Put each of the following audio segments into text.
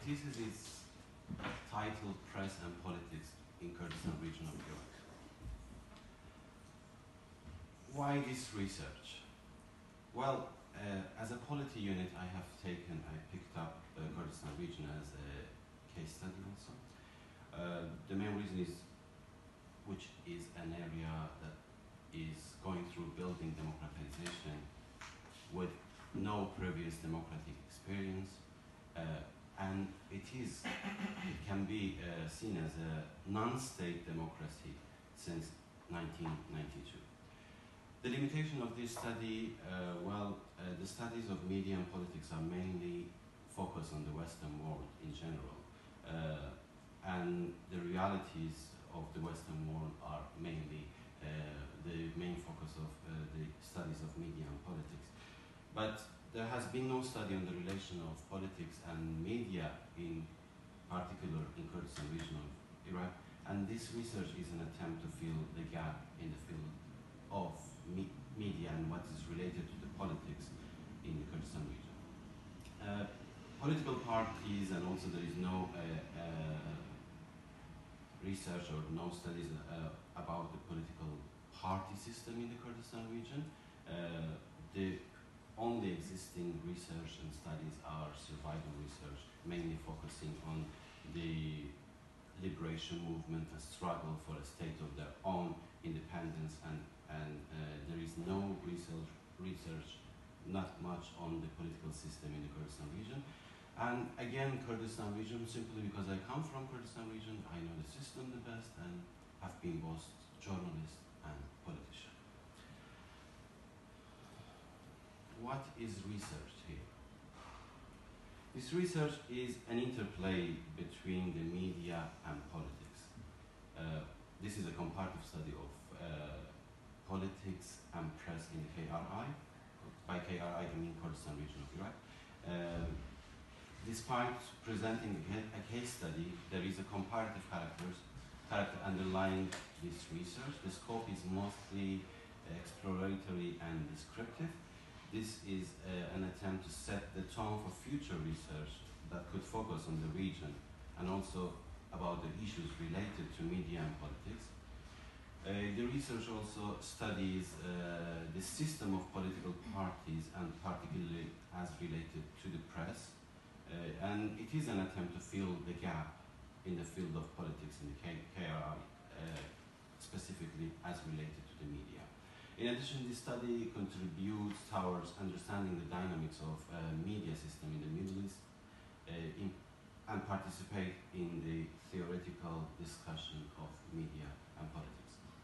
thesis is titled Press and Politics in Kurdistan Region of Iraq. Why this research? Well, as a polity unit, I picked up Kurdistan region as a case study also. The main reason is, which is an area that is going through building democratization with no previous democratic experience, and it can be seen as a non-state democracy since 1992. The limitation of this study, the studies of media and politics are mainly focused on the Western world in general, and the realities of the Western world are mainly the main focus of the studies of media and politics. But there has been no study on the relation of politics and media, in particular in Kurdistan region of Iraq, and this research is an attempt to fill the gap in the field of media and what is related to the politics in the Kurdistan region. Political parties, and also there is no research or no studies about the political party system in the Kurdistan region. The only existing research and studies are survival research, mainly focusing on the liberation movement, a struggle for a state of their own independence, and there is no research, not much on the political system in the Kurdistan region. And again, Kurdistan region, simply because I come from Kurdistan region, I know the system the best and have been both journalist and politician. What is research here? This research is an interplay between the media and politics. This is a comparative study of politics and press in the KRI. By KRI, I mean Kurdistan region of Iraq. Despite presenting a case study, there is a comparative character underlying this research. The scope is mostly exploratory and descriptive. This is an attempt to set the tone for future research that could focus on the region and also about the issues related to media and politics. The research also studies the system of political parties, and particularly as related to the press, and it is an attempt to fill the gap in the field of politics in the KRI, specifically as related to the media. In addition, this study contributes towards understanding the dynamics of media system in the Middle East and participate in the theoretical discussion of media and politics.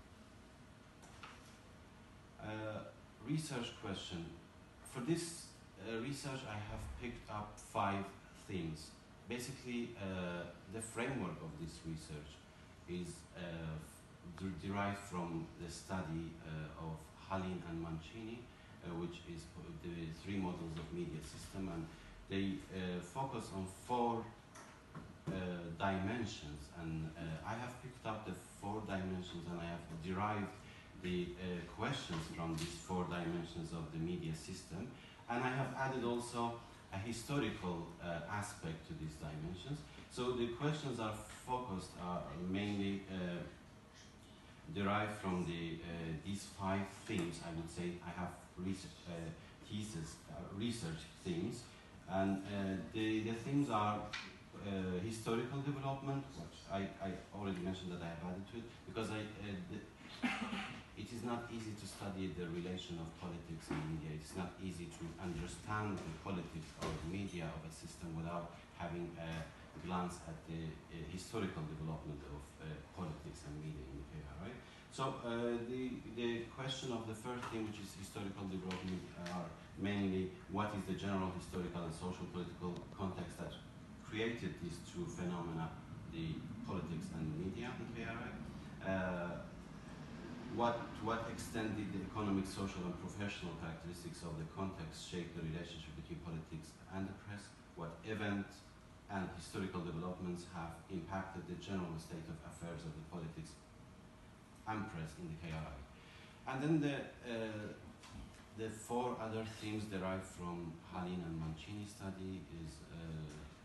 Research question. For this research, I have picked up 5 themes. Basically, the framework of this research is derived from the study of Halin and Mancini, which is the 3 models of media system, and they focus on 4 dimensions, and I have picked up the 4 dimensions, and I have derived the questions from these 4 dimensions of the media system, and I have added also a historical aspect to these dimensions. So the questions are focused, are mainly derived from these 5 themes. I would say I have research themes, and the themes are historical development, which I already mentioned that I have added to it, because it is not easy to study the relation of politics and media. It's not easy to understand the politics or the media of a system without having a glance at the historical development of politics and media in the KRI. So the question of the first thing, which is historical development, are mainly what is the general historical and social political context that created these 2 phenomena, the politics and media in KRI. To what extent did the economic, social, and professional characteristics of the context shape the relationship between politics and the press? What events and historical developments have impacted the general state of affairs of the politics and press in the KRI? And then the 4 other themes derived from Halin and Mancini study is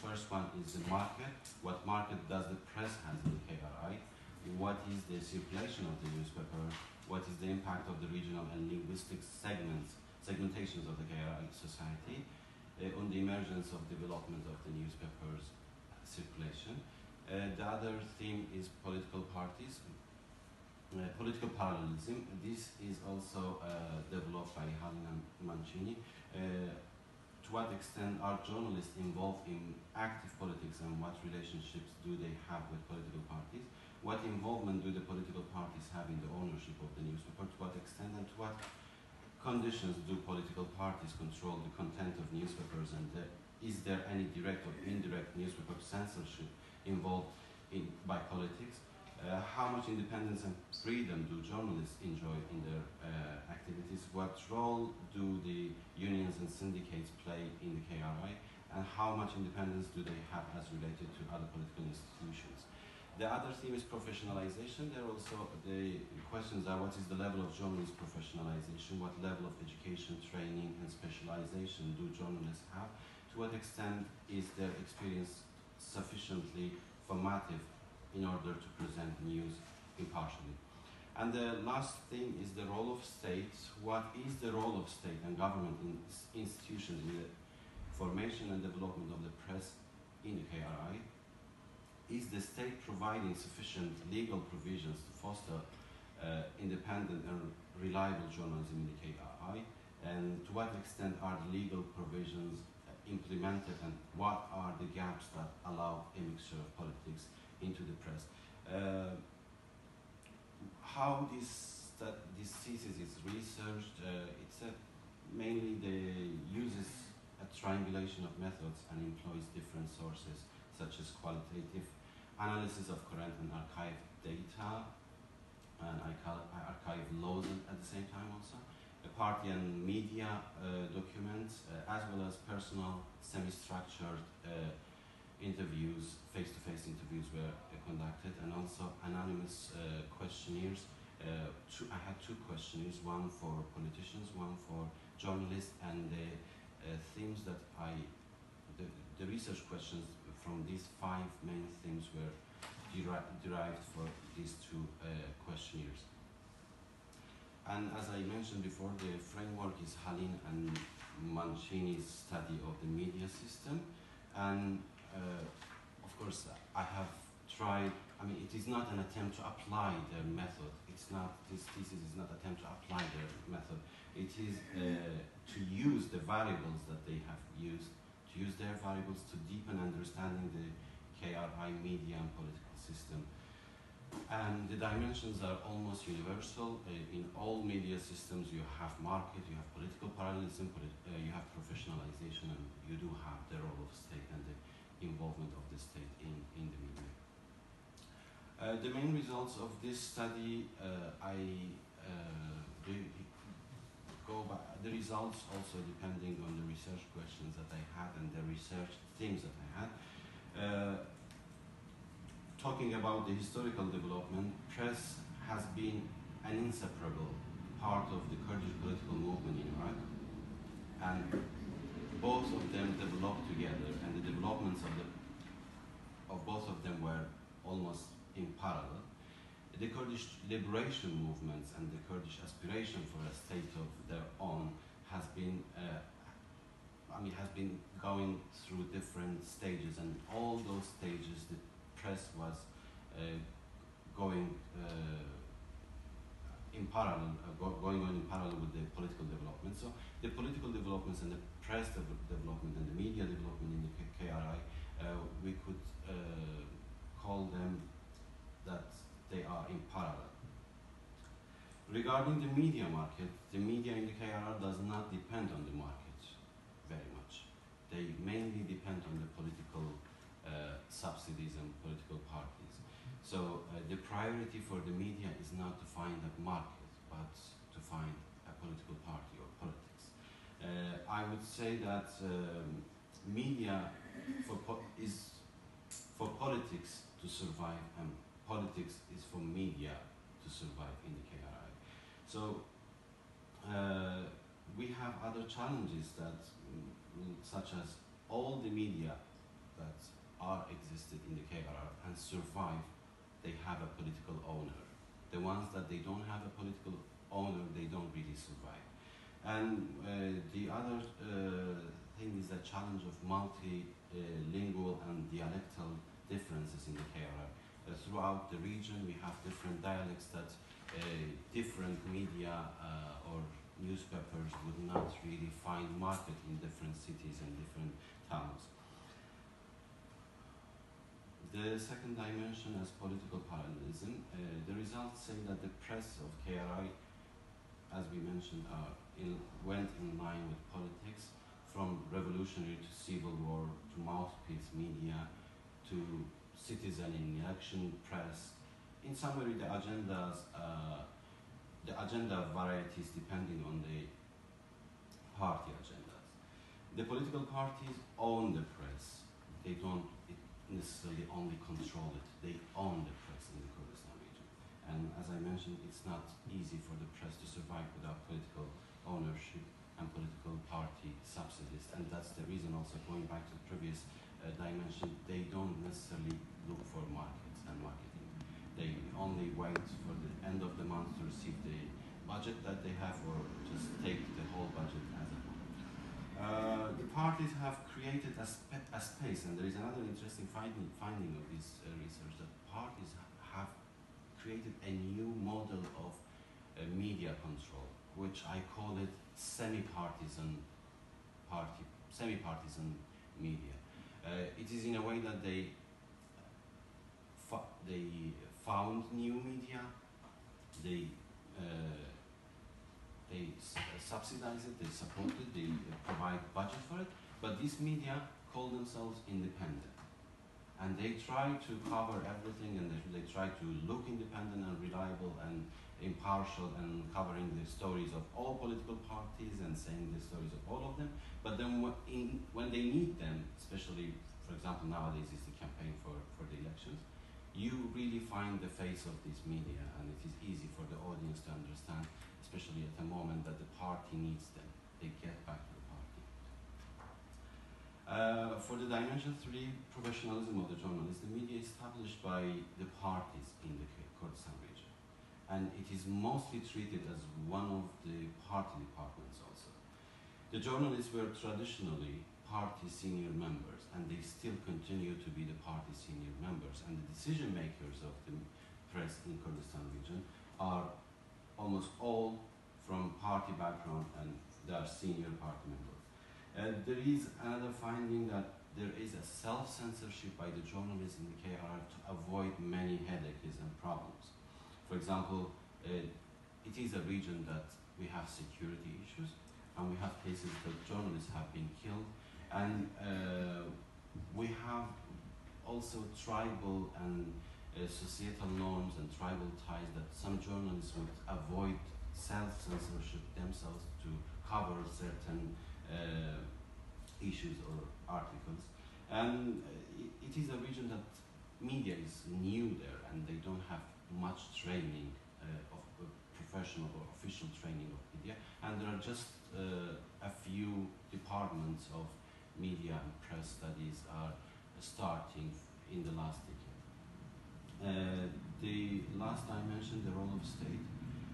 First one is the market. What market does the press have in the KRI? What is the circulation of the newspaper? What is the impact of the regional and linguistic segmentations of the KRI society on the emergence of development of the newspaper's circulation? The other theme is political parties, political parallelism. This is also developed by Halin and Mancini. To what extent are journalists involved in active politics, and what relationships do they have with political parties? What involvement do the political parties have in the ownership of the newspaper? To what extent and to what conditions do political parties control the content of newspapers, and is there any direct or indirect newspaper censorship involved by politics? How much independence and freedom do journalists enjoy in their activities? What role do the unions and syndicates play in the KRI? And how much independence do they have as related to other political institutions? The other theme is professionalization. There also the questions are: what is the level of journalist professionalization? What level of education, training, and specialization do journalists have? To what extent is their experience sufficiently formative in order to present news impartially? And the last thing is the role of state. What is the role of state and government institutions in the formation and development of the press in the KRI? Is the state providing sufficient legal provisions to foster independent and reliable journalism in the KRI? And to what extent are the legal provisions implemented, and what are the gaps that allow a mixture of politics into the press? How this thesis is researched, mainly uses a triangulation of methods and employs different sources such as qualitative analysis of current and archive data, and archive laws at the same time also, party and media documents, as well as personal semi-structured interviews, face-to-face interviews were conducted, and also anonymous questionnaires. I had two questionnaires, one for politicians, one for journalists, and the themes that the research questions from these five main themes were derived for these two questionnaires. And as I mentioned before, the framework is Halin and Mancini's study of the media system. And of course, I have tried, it is not an attempt to apply their method. This thesis is not an attempt to apply their method. It is to use the variables that they have used, to use their variables to deepen understanding the KRI media and political system. And the dimensions are almost universal. In all media systems, you have market, you have political parallelism, you have professionalization, and you do have the role of state and the involvement of the state in the media. The main results of this study, the results also depending on the research questions that I had and the research themes that I had. Talking about the historical development, press has been an inseparable part of the Kurdish political movement in Iraq, and both of them developed together, and the developments of both of them were almost in parallel. The Kurdish liberation movements and the Kurdish aspiration for a state of their own has been going through different stages, and all those stages the press was going on in parallel with the political development. So the political developments and the press development and the media development in the KRI, we could call them that they are in parallel. Regarding the media market, the media in the KRI does not depend on the market very much. They mainly depend on the political subsidies and political parties. So the priority for the media is not to find a market, but to find a political party or politics. I would say that media is for politics to survive, and politics is for media to survive in the KRI. So we have other challenges that, such as all the media that are existed in the KRR and survive, they have a political owner. The ones that they don't have a political owner, they don't really survive. And the other thing is the challenge of multilingual and dialectal differences in the KRR. Throughout the region, we have different dialects that different media or newspapers would not really find market in different cities and different towns. The second dimension is political parallelism. The results say that the press of KRI, as we mentioned, went in line with politics, from revolutionary to civil war, to mouthpiece media, to citizen in election press. In summary, the agenda varieties depending on the party agendas. The political parties own the press. They don't necessarily only control it. They own the press in the Kurdistan region. And as I mentioned, it's not easy for the press to survive without political ownership and political party subsidies. And that's the reason also, going back to the previous dimension, they don't necessarily look for markets and marketing. They only wait for the end of the month to receive the budget that they have, or just take the whole budget as a whole. The parties have created a space, and there is another interesting finding of this research, that parties have created a new model of media control, which I call it semi-partisan media. It is in a way that they found new media, they subsidize it, they support it, they provide budget for it, but these media call themselves independent. And they try to cover everything, and they try to look independent and reliable and impartial, and covering the stories of all political parties and saying the stories of all of them. But then when they need them, especially, for example, nowadays is the campaign for the elections, you really find the face of this media, and it is easy for the audience to understand, especially at the moment that the party needs them. They get back to the party. For the dimension 3, professionalism of the journalist, the media is established by the parties in the Kurdistan region. And it is mostly treated as one of the party departments also. The journalists were traditionally party senior members, and they still continue to be the party senior members. And the decision makers of the press in Kurdistan region are almost all from party background, and they are senior party members. There is another finding that there is a self-censorship by the journalists in the KRR to avoid many headaches and problems. For example, it is a region that we have security issues, and we have cases that journalists have been killed, and we have also tribal and societal norms and tribal ties that some journalists would avoid self-censorship themselves to cover certain issues or articles. And it is a region that media is new there, and they don't have much training of professional or official training of media, and there are just a few departments of media and press studies are starting in the last decade. The last I mentioned, the role of state.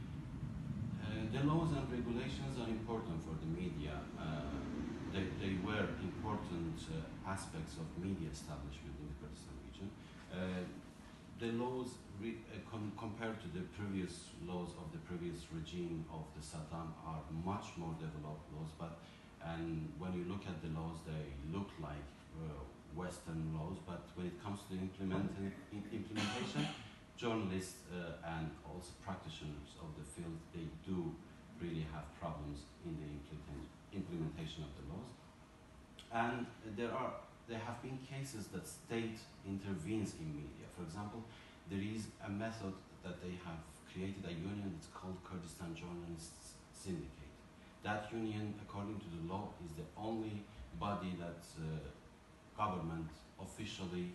The laws and regulations are important for the media. They were important aspects of media establishment in the Kurdistan region. The laws, compared to the previous laws of the previous regime of the Saddam, are much more developed laws, and when you look at the laws, they look like Western laws, but when it comes to the implementation, journalists and also practitioners of the field, they do really have problems in the implementation of the laws. And there have been cases that state intervenes in media. For example, there is a method that they have created, a union that's called Kurdistan Journalists Syndicate. That union, according to the law, is the only body that government officially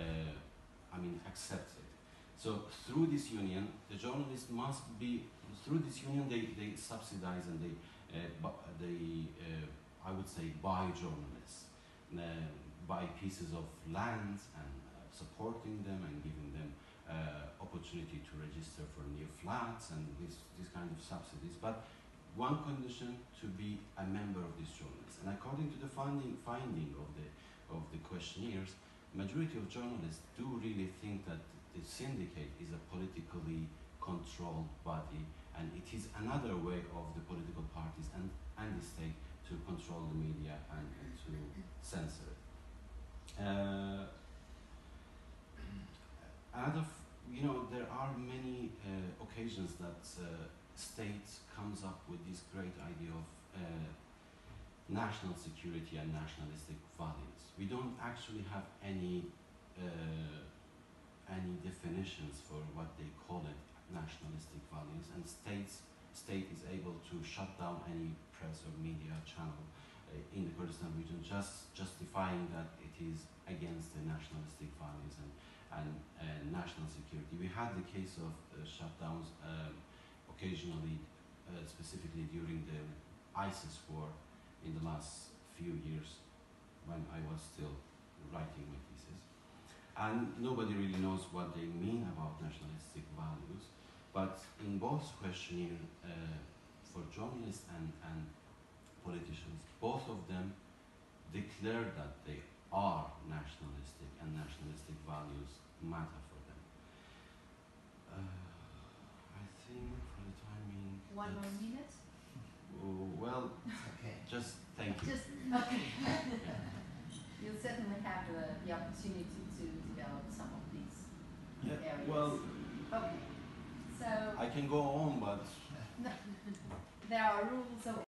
accepts it. So through this union, the journalists must be, through this union they subsidize and they I would say buy journalists buy pieces of land and supporting them and giving them opportunity to register for new flats and this kind of subsidies. But one condition, to be a member of this journalist. And according to the finding of the questionnaires, majority of journalists do really think that the syndicate is a politically controlled body, and it is another way of the political parties and the state to control the media and to censor it. There are many occasions that state comes up with this great idea of national security and nationalistic values. We don't actually have any definitions for what they call it, nationalistic values, and state is able to shut down any press or media channel in the Kurdistan region, just justifying that it is against the nationalistic values and national security. We had the case of shutdowns occasionally, specifically during the ISIS war in the last few years when I was still writing my thesis. And nobody really knows what they mean about nationalistic values, but in both questionnaires for journalists and politicians, both of them declare that they are nationalistic and nationalistic values matter for them. I think for the timing... One more minute? Well, Okay. just thank you. Just, okay. You'll certainly have the opportunity to develop some of these areas. Well, okay. So, I can go on, but no, there are rules of